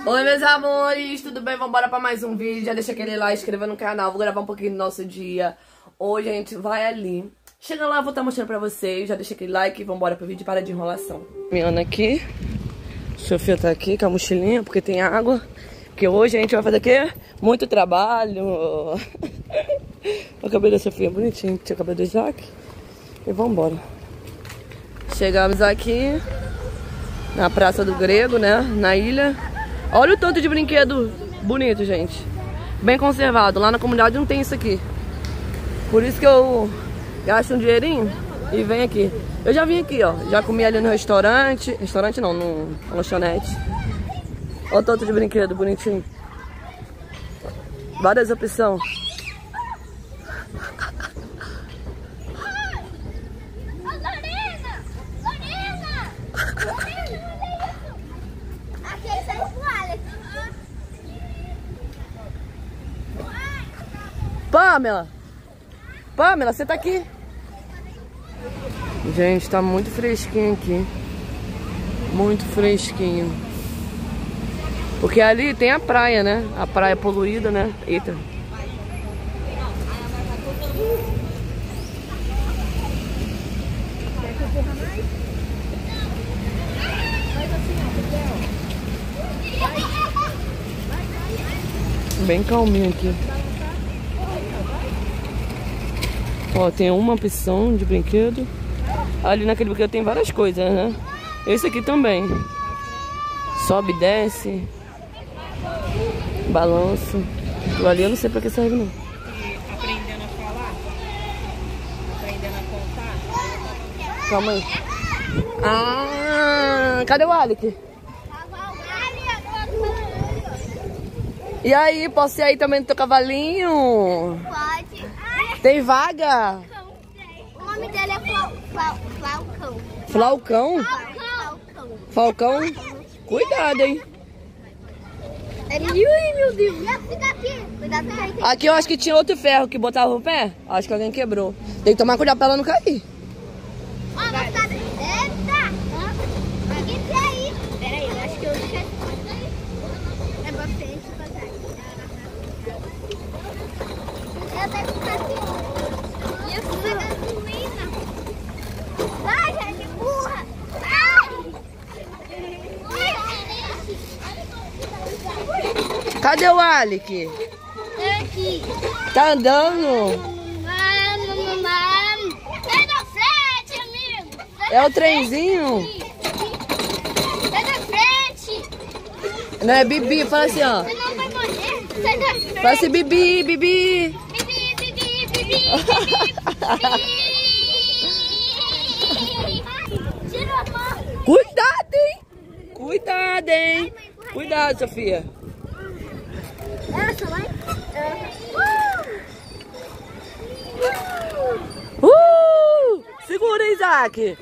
Oi, meus amores, tudo bem? Vambora pra mais um vídeo. Já deixa aquele like, inscreva no canal. Vou gravar um pouquinho do nosso dia. Hoje a gente vai ali. Chega lá, vou estar mostrando pra vocês. Já deixa aquele like e vambora pro vídeo. Para de enrolação. Minha Ana aqui. Sofia tá aqui com a mochilinha, porque tem água. Porque hoje a gente vai fazer o quê? Muito trabalho. O cabelo da Sofia é bonitinho. Tinha o cabelo do Isaac. E vambora. Chegamos aqui na Praça do Grego, né? Na ilha. Olha o tanto de brinquedo bonito, gente. Bem conservado. Lá na comunidade não tem isso aqui. Por isso que eu gasto um dinheirinho e venho aqui. Eu já vim aqui, ó. Já comi ali no restaurante. Restaurante não, no lanchonete. Olha o tanto de brinquedo bonitinho. Várias opções. Pamela, você tá aqui? Gente, tá muito fresquinho aqui. Muito fresquinho. Porque ali tem a praia, né? A praia poluída, né? Eita. Bem calminho aqui. Ó, tem uma opção de brinquedo. Ali naquele brinquedo tem várias coisas, né? Esse aqui também. Sobe, desce. Balanço. Aquilo ali eu não sei pra que serve, não. Aprendendo a falar? Aprendendo a contar? Calma aí. Ah, cadê o Alec? E aí, posso ir aí também no teu cavalinho? Pode. Tem vaga? O nome dele é Falcão. Falcão? Falcão? Cuidado, hein? Ui, meu Deus. Fica aqui. Cuidado também. Aqui eu acho que tinha outro ferro que botava o pé. Acho que alguém quebrou. Tem que tomar cuidado pra ela não cair. Ó, vai ficar... Eita! Ninguém quer aí. Pera aí, eu acho que eu deixei... É pra frente, pra trás. Eu tenho que ficar aqui. Isso vai gasolina. Vai, gente, burra. Cadê o Alec? Aqui. Tá andando? Sai da frente, amigo. É o trenzinho? Sai da frente. Não, é Bibi. Fala assim, ó. Você não vai morrer. Sai da frente. Fala assim, Bibi, Bibi. Bibi, bibi, bibi, bibi. Tira a mão. Cuidado, hein? Cuidado, hein? Cuidado, Sofia. Essa vai. Segura, Isaac.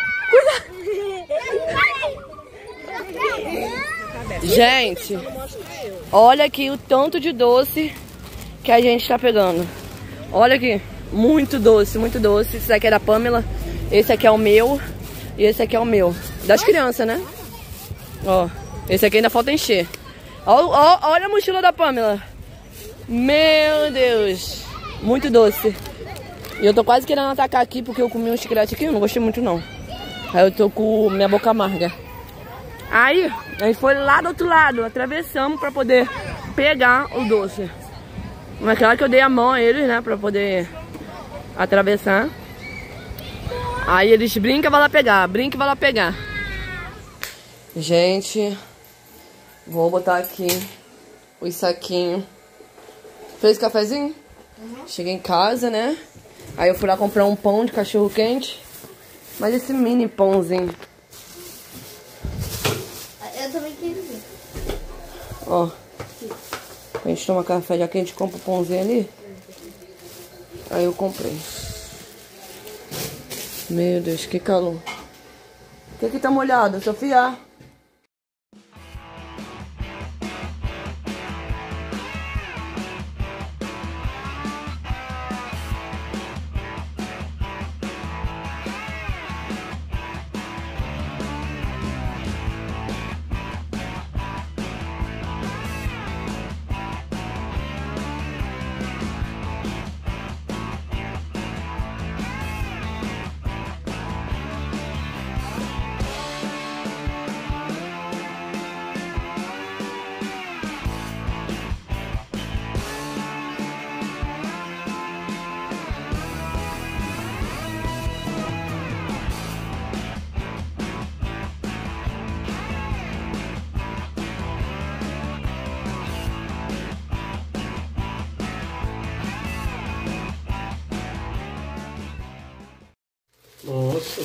Cuidado. Gente, olha aqui o tanto de doce que a gente tá pegando. Olha aqui, muito doce, muito doce. Esse aqui é da Pamela, esse aqui é o meu e esse aqui é o meu. Das crianças, né? Ó, esse aqui ainda falta encher. Olha a mochila da Pamela. Meu Deus, muito doce. E eu tô quase querendo atacar aqui porque eu comi um chiclete aqui, eu não gostei muito não. Aí eu tô com minha boca amarga. Aí, a gente foi lá do outro lado, atravessamos pra poder pegar o doce. Mas claro que eu dei a mão a eles, né, pra poder atravessar. Aí eles brincam, vai lá pegar, brinca e vai lá pegar. Gente, vou botar aqui os saquinhos. Fez cafezinho? Uhum. Cheguei em casa, né? Aí eu fui lá comprar um pão de cachorro quente. Mas esse mini pãozinho. Eu também queria ver. Ó. A gente toma café, já que a gente compra o pãozinho ali. Aí eu comprei. Meu Deus, que calor. O que tá molhado, Sofia?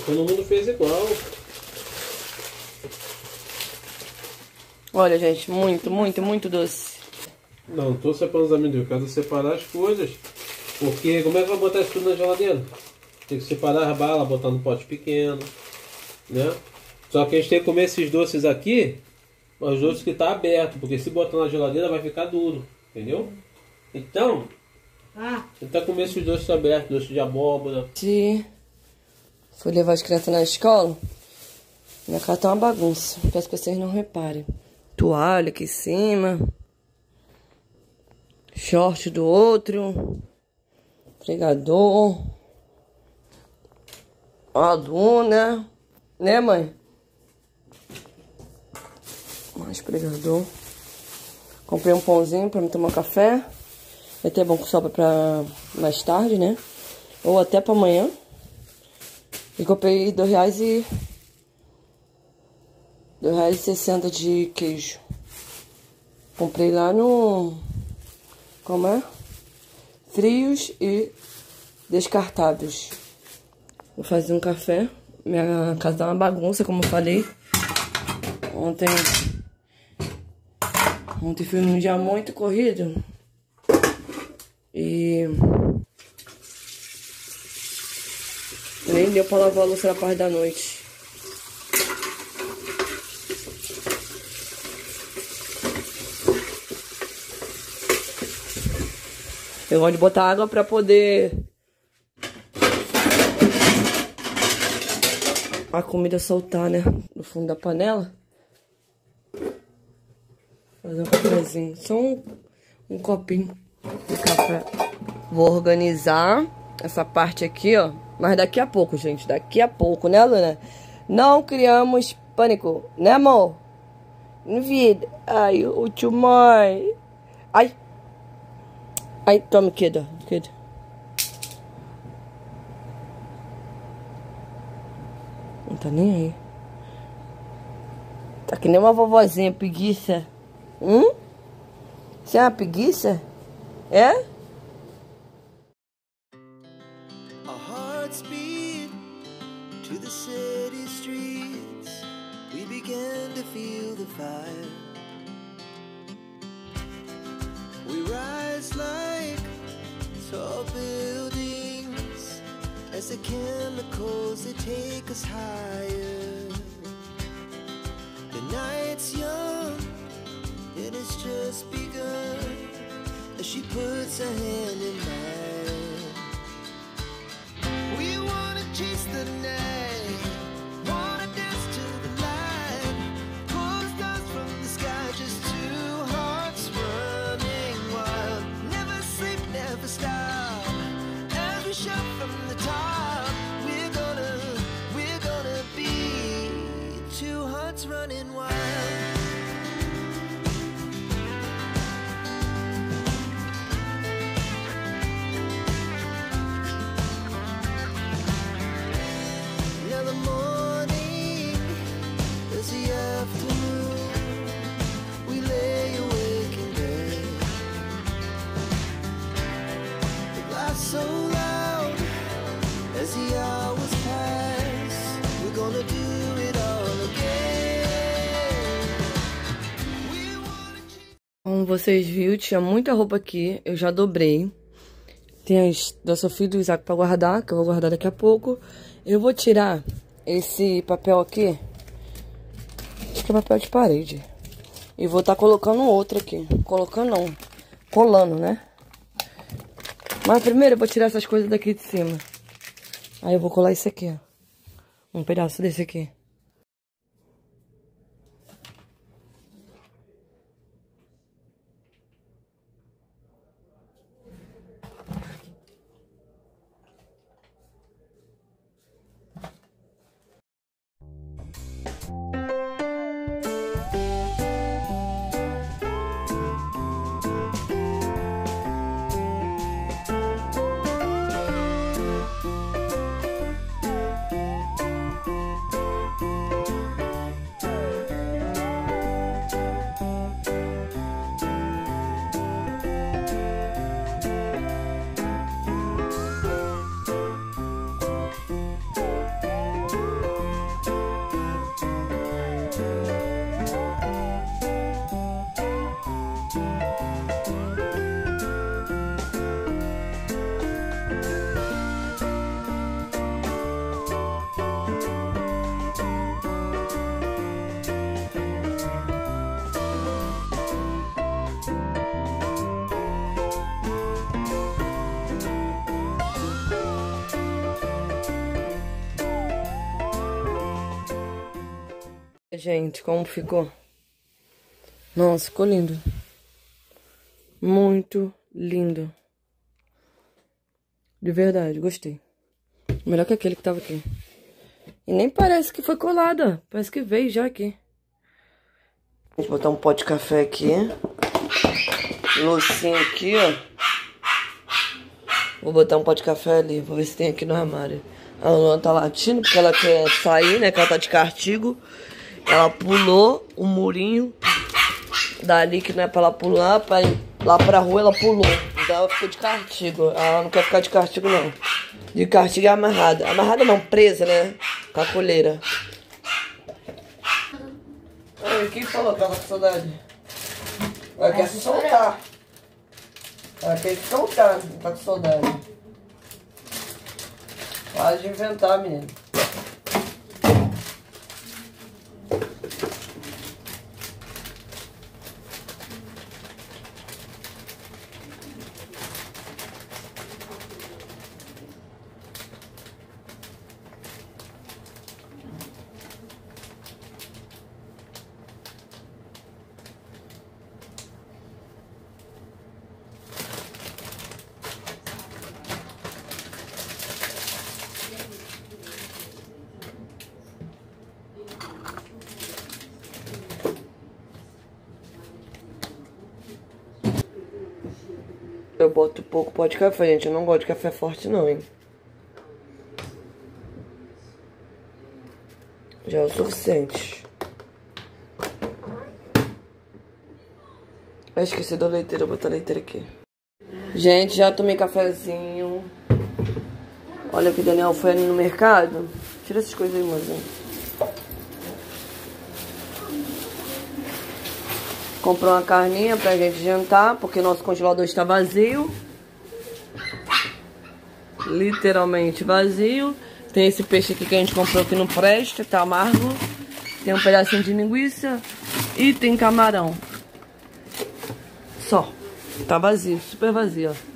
todo mundo fez igual. Olha, gente, muito doce. Não tô separando os amendoim, eu quero separar as coisas. Porque como é que vai botar isso tudo na geladeira? Tem que separar as balas, botar no pote pequeno, né? Só que a gente tem que comer esses doces aqui, os doces que tá aberto, porque se botar na geladeira vai ficar duro, entendeu? Então, tentar comer esses doces abertos, doce de abóbora. Se for levar as crianças na escola, minha casa tá uma bagunça, peço que vocês não reparem. Toalha aqui em cima, short do outro, pregador, aluna, né, mãe? Mais pregador. Comprei um pãozinho pra me tomar café. É até bom que sobra pra mais tarde, né? Ou até pra amanhã. E comprei R$2,60 de queijo. Comprei lá no... Como é? Frios e descartáveis. Vou fazer um café. Minha casa tá uma bagunça, como eu falei. Ontem foi um dia muito corrido. E nem deu pra lavar a louça na parte da noite. Eu gosto de botar água pra poder a comida soltar, né? No fundo da panela. Fazer um cafezinho. Só um copinho de café. Vou organizar essa parte aqui, ó. Mas daqui a pouco, gente. Daqui a pouco, né, Luna? Não criamos pânico, né, amor? Vida. Ai, o tio mãe. Ai. Ai, toma, queda. Não tá nem aí. Tá que nem uma vovozinha, preguiça. Você é uma preguiça? É? Our hearts beat to the city streets. We began to feel the fire. We rise like tall buildings as the chemicals they take us higher. The night's young and it's just begun as she puts her hand in mine. We wanna chase the night, wanna dance to the light, pull the stars from the sky, just two hearts running wild. Never sleep, never stop, as we shout from the top. We're gonna be two hearts running wild. So loud as the hours pass, we're gonna do it all again. Como vocês viram, tinha muita roupa aqui, eu já dobrei. Tem as da Sofia e do Isaac pra guardar, que eu vou guardar daqui a pouco. Eu vou tirar esse papel aqui, acho que é papel de parede, e vou estar colocando outro aqui. Colocando não, colando, né? Mas primeiro eu vou tirar essas coisas daqui de cima. Aí eu vou colar isso aqui, ó. Um pedaço desse aqui. Gente, como ficou? Nossa, ficou lindo. Muito lindo. De verdade, gostei. Melhor que aquele que tava aqui. E nem parece que foi colada. Parece que veio já aqui. Vou botar um pote de café aqui. Loucinha aqui, ó. Vou botar um pote de café ali. Vou ver se tem aqui no armário. A Luana tá latindo porque ela quer sair, né? Que ela tá de castigo. Ela pulou o murinho dali que não é pra ela pular. Pra ir lá pra rua ela pulou. Então ela ficou de castigo. Ela não quer ficar de castigo, não. De castigo é amarrada. Amarrada não, presa, né? Com a coleira. Ai, quem falou que tava com saudade? Ela quer se soltar. Ela quer se soltar, não tá com saudade. Para de inventar, menino. Eu boto pouco pó de café, gente. Eu não gosto de café forte, não, hein. Já é o suficiente. Eu esqueci da leiteira. Vou botar a leiteira aqui. Gente, já tomei cafezinho. Olha que o Daniel foi ali no mercado. Tira essas coisas aí, mozinho. Comprou uma carninha pra gente jantar, porque nosso congelador está vazio. Literalmente vazio. Tem esse peixe aqui que a gente comprou que não presta, tá amargo. Tem um pedacinho de linguiça e tem camarão. Só. Tá vazio, super vazio, ó.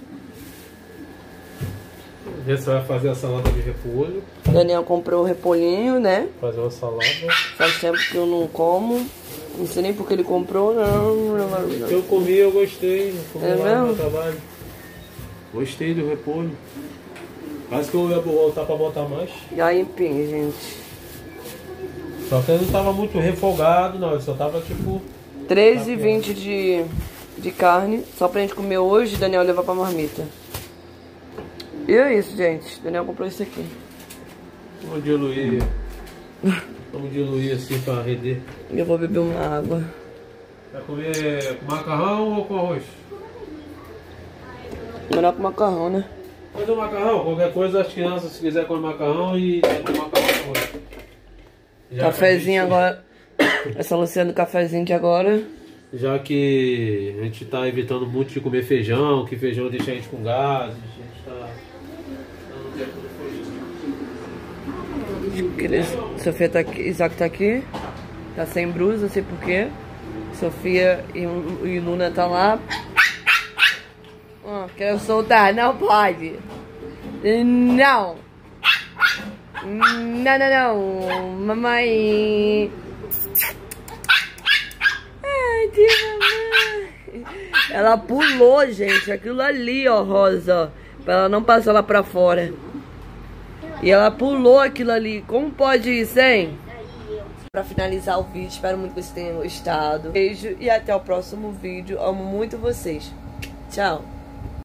Você vai fazer a salada de repolho. Daniel comprou o repolhinho, né? Fazer uma salada. Faz tempo que eu não como. Não sei nem porque ele comprou, não. Eu comi, eu gostei. Eu comi É lá mesmo? no meu trabalho. Gostei do repolho. Quase que eu ia voltar pra botar mais. E aí, empim, gente. Só que ele não tava muito refogado, não. Ele só tava tipo... 13,20 de carne. Só pra gente comer hoje, Daniel levar pra marmita. E é isso, gente. Daniel comprou isso aqui. Vamos diluir. Vamos diluir assim pra render. E eu vou beber uma água. Vai comer com macarrão ou com arroz? Melhor com macarrão, né? Fazer o macarrão. Qualquer coisa, as crianças, se quiser comer macarrão e com macarrão com arroz. Já Cafezinho agora. Essa Luciana do cafezinho de agora. Já que a gente tá evitando muito de comer feijão, que feijão deixa a gente com gases, a gente tá dando tempo do feijão. Sofia tá aqui, Isaac tá aqui. Tá sem blusa, não sei porquê. Sofia e Luna tá lá. Quero soltar, não pode. Não. Não. Mamãe. Ai, tia, mamãe. Ela pulou, gente. Aquilo ali, ó, rosa. Pra ela não passar lá pra fora. E ela pulou aquilo ali. Como pode isso, hein? Pra finalizar o vídeo, espero muito que vocês tenham gostado. Beijo e até o próximo vídeo. Amo muito vocês. Tchau.